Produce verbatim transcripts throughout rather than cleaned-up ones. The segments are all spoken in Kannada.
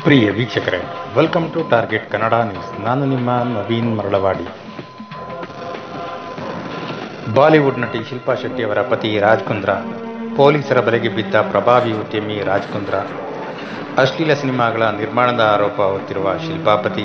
ಪ್ರಿಯ ವೀಕ್ಷಕರೇ, welcome to target Kannada news. ನಾನು ನಿಮ್ಮ ನವೀನ್ ಮರಳವಾಡಿ. ಬಾಲಿವುಡ್ ನಟಿ ಶಿಲ್ಪಾ ಶೆಟ್ಟಿ ಅವರ ಪತಿ ರಾಜ್ ಕುಂದ್ರಾ ಪೊಲೀಸರ ಬಲೆಗೆ ಬಿದ್ದ ಪ್ರಭಾವಿ ಉದ್ಯಮಿ ರಾಜ್ ಕುಂದ್ರಾ ಅಶ್ಲೀಲ ಸಿನಿಮಾಗಳ ನಿರ್ಮಾಣದ ಆರೋಪ ಹೊತ್ತಿರುವ ಶಿಲ್ಪಾ ಪತಿ.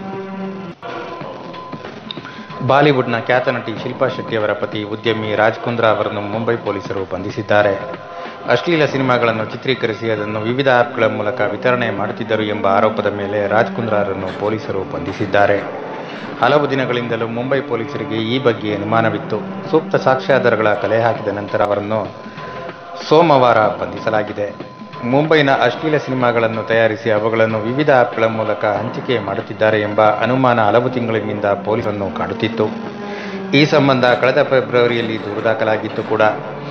ಬಾಲಿವುಡ್ನ ಖ್ಯಾತ ನಟಿ ಶಿಲ್ಪಾ ಶೆಟ್ಟಿ ಅವರ ಪತಿ ಉದ್ಯಮಿ ರಾಜ್ ಕುಂದ್ರಾ ಅವರನ್ನು ಮುಂಬೈ ಪೊಲೀಸರು ಬಂಧಿಸಿದ್ದಾರೆ. ಅಶ್ಲೀಲ ಸಿನಿಮಾಗಳನ್ನು ಚಿತ್ರೀಕರಿಸಿ ಅದನ್ನು ವಿವಿಧ ಆ್ಯಪ್ಗಳ ಮೂಲಕ ವಿತರಣೆ ಮಾಡುತ್ತಿದ್ದರು ಎಂಬ ಆರೋಪದ ಮೇಲೆ ರಾಜ್ ಕುಂದ್ರಾರನ್ನು ಪೊಲೀಸರು ಬಂಧಿಸಿದ್ದಾರೆ. ಹಲವು ದಿನಗಳಿಂದಲೂ ಮುಂಬೈ ಪೊಲೀಸರಿಗೆ ಈ ಬಗ್ಗೆ ಅನುಮಾನವಿತ್ತು. ಸೂಕ್ತ ಸಾಕ್ಷ್ಯಾಧಾರಗಳ ಕಲೆ ಹಾಕಿದ ನಂತರ ಅವರನ್ನು ಸೋಮವಾರ ಬಂಧಿಸಲಾಗಿದೆ. ಮುಂಬೈನ ಅಶ್ಲೀಲ ಸಿನಿಮಾಗಳನ್ನು ತಯಾರಿಸಿ ಅವುಗಳನ್ನು ವಿವಿಧ ಆ್ಯಪ್ಗಳ ಮೂಲಕ ಹಂಚಿಕೆ ಮಾಡುತ್ತಿದ್ದಾರೆ ಎಂಬ ಅನುಮಾನ ಹಲವು ತಿಂಗಳಿನಿಂದ ಪೊಲೀಸರನ್ನು ಕಾಡುತ್ತಿತ್ತು. ಈ ಸಂಬಂಧ ಕಳೆದ ಫೆಬ್ರವರಿಯಲ್ಲಿ ದೂರು ದಾಖಲಾಗಿತ್ತು ಕೂಡ.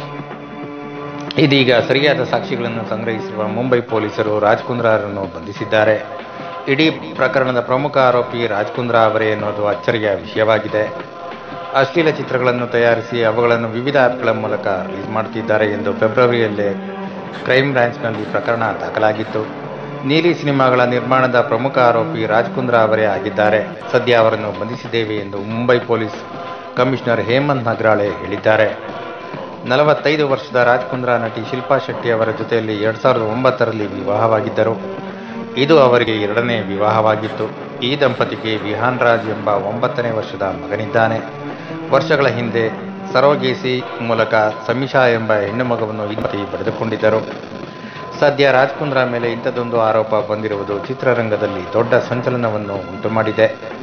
ಇದೀಗ ಸರಿಯಾದ ಸಾಕ್ಷಿಗಳನ್ನು ಸಂಗ್ರಹಿಸಿರುವ ಮುಂಬೈ ಪೊಲೀಸರು ರಾಜ್ ಕುಂದ್ರಾರನ್ನು ಬಂಧಿಸಿದ್ದಾರೆ. ಇಡೀ ಪ್ರಕರಣದ ಪ್ರಮುಖ ಆರೋಪಿ ರಾಜ್ ಕುಂದ್ರಾ ಅವರೇ ಎನ್ನುವುದು ಅಚ್ಚರಿಯ ವಿಷಯವಾಗಿದೆ. ಅಶ್ಲೀಲ ಚಿತ್ರಗಳನ್ನು ತಯಾರಿಸಿ ಅವುಗಳನ್ನು ವಿವಿಧ ಆ್ಯಪ್ಗಳ ಮೂಲಕ ರಿಲೀಸ್ ಮಾಡುತ್ತಿದ್ದಾರೆ ಎಂದು ಫೆಬ್ರವರಿಯಲ್ಲೇ ಕ್ರೈಮ್ ಬ್ರಾಂಚ್ನಲ್ಲಿ ಪ್ರಕರಣ ದಾಖಲಾಗಿತ್ತು. ನೀಲಿ ಸಿನಿಮಾಗಳ ನಿರ್ಮಾಣದ ಪ್ರಮುಖ ಆರೋಪಿ ರಾಜ್ ಕುಂದ್ರಾ ಅವರೇ ಆಗಿದ್ದಾರೆ. ಸದ್ಯ ಅವರನ್ನು ಬಂಧಿಸಿದ್ದೇವೆ ಎಂದು ಮುಂಬೈ ಪೊಲೀಸ್ ಕಮಿಷನರ್ ಹೇಮಂತ್ ನಗ್ರಾಳೆ ಹೇಳಿದ್ದಾರೆ. ನಲವತ್ತೈದು ವರ್ಷದ ರಾಜ್ ಕುಂದ್ರಾ ನಟಿ ಶಿಲ್ಪಾ ಶೆಟ್ಟಿ ಅವರ ಜೊತೆಯಲ್ಲಿ ಎರಡು ಸಾವಿರದ ಒಂಬತ್ತರಲ್ಲಿ ವಿವಾಹವಾಗಿದ್ದರು. ಇದು ಅವರಿಗೆ ಎರಡನೇ ವಿವಾಹವಾಗಿತ್ತು. ಈ ದಂಪತಿಗೆ ವಿಹಾನ್ ರಾಜ್ ಎಂಬ ಒಂಬತ್ತನೇ ವರ್ಷದ ಮಗನಿದ್ದಾನೆ. ವರ್ಷಗಳ ಹಿಂದೆ ಸರೋಗೇಸಿ ಮೂಲಕ ಸಮೀಶಾ ಎಂಬ ಹೆಣ್ಣು ಮಗುವನ್ನು ಈ ದಂಪತಿ ಪಡೆದುಕೊಂಡಿದ್ದರು. ಸದ್ಯ ರಾಜ್ ಕುಂದ್ರಾ ಮೇಲೆ ಇಂಥದ್ದೊಂದು ಆರೋಪ ಬಂದಿರುವುದು ಚಿತ್ರರಂಗದಲ್ಲಿ ದೊಡ್ಡ ಸಂಚಲನವನ್ನು ಉಂಟುಮಾಡಿದೆ.